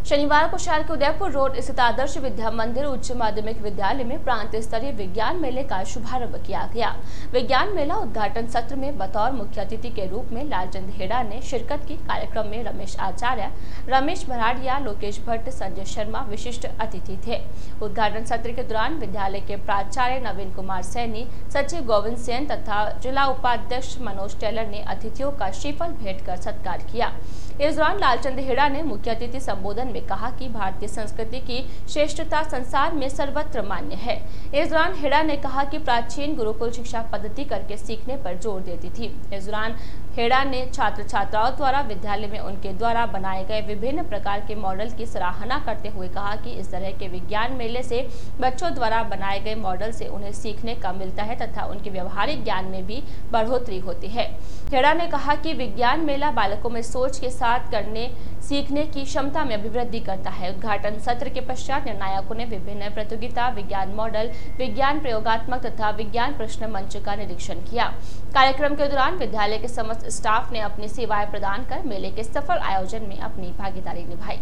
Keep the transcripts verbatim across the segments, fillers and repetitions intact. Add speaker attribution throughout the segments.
Speaker 1: शनिवार को शहर के उदयपुर रोड स्थित आदर्श विद्या मंदिर उच्च माध्यमिक विद्यालय में प्रांत स्तरीय विज्ञान मेले का शुभारंभ किया गया। विज्ञान मेला उद्घाटन सत्र में बतौर मुख्य अतिथि के रूप में लालचंद हेड़ा ने शिरकत की। कार्यक्रम में रमेश आचार्य, रमेश भराड़िया, लोकेश भट्ट, संजय शर्मा विशिष्ट अतिथि थे। उद्घाटन सत्र के दौरान विद्यालय के प्राचार्य नवीन कुमार सैनी, सचिव गोविंद सेन तथा जिला उपाध्यक्ष मनोज टेलर ने अतिथियों का श्रीफल भेंट कर सत्कार किया। इस दौरान लालचंद हेड़ा ने मुख्य अतिथि संबोधन में कहा कि भारतीय संस्कृति की श्रेष्ठता संसार में सर्वत्र मान्य है। इस दौरान हेड़ा ने कहा कि प्राचीन गुरुकुल शिक्षा पद्धति करके सीखने पर जोर देती थी। इस दौरान हेड़ा ने छात्र छात्राओं द्वारा विद्यालय में उनके द्वारा बनाए गए विभिन्न प्रकार के मॉडल की सराहना करते हुए कहा कि इस तरह के विज्ञान मेले से बच्चों द्वारा बनाए गए मॉडल से उन्हें सीखने का मिलता है तथा उनके व्यवहारिक ज्ञान में भी बढ़ोतरी होती है। हेड़ा ने कहा कि विज्ञान मेला बालकों में सोच के साथ करने सीखने की क्षमता में अभिवृद्धि करता है। उद्घाटन सत्र के पश्चात निर्णायकों ने विभिन्न प्रतियोगिता, विज्ञान मॉडल, विज्ञान प्रयोगात्मक तथा विज्ञान प्रश्न मंच का निरीक्षण किया। कार्यक्रम के दौरान विद्यालय के समस्त स्टाफ ने अपनी सेवाएं प्रदान कर मेले के सफल आयोजन में अपनी भागीदारी निभाई।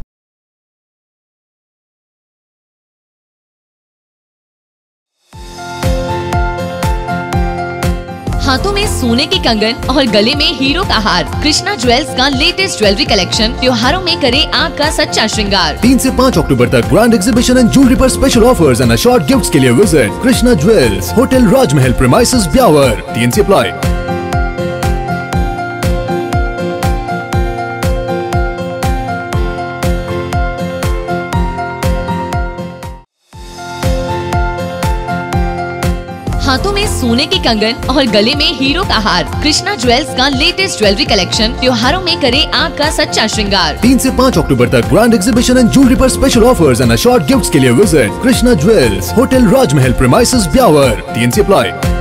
Speaker 2: हाथों में सोने के कंगन और गले में हीरो का हार। कृष्णा ज्वेल्स का लेटेस्ट ज्वेलरी कलेक्शन त्योहारों में करे आपका सच्चा श्रृंगार।
Speaker 3: तीन से पाँच अक्टूबर तक ग्रैंड एग्जीबिशन एंड ज्वेलरी पर special offers and assorted gifts के लिए visit Krishna Jewels, hotel Rajmahal premises, Beawar. T N C apply.
Speaker 2: हाथों में सोने के कंगन और गले में हीरो का हार। कृष्णा ज्वेल्स का लेटेस्ट ज्वेलरी कलेक्शन त्योहारों में करे आपका सच्चा श्रृंगार।
Speaker 3: तीन से पाँच अक्टूबर तक ग्रैंड एग्जीबिशन एंड ज्वेलरी पर special offers and assorted gifts के लिए visit Krishna Jewels, hotel Rajmahal premises, Beawar. T N C apply.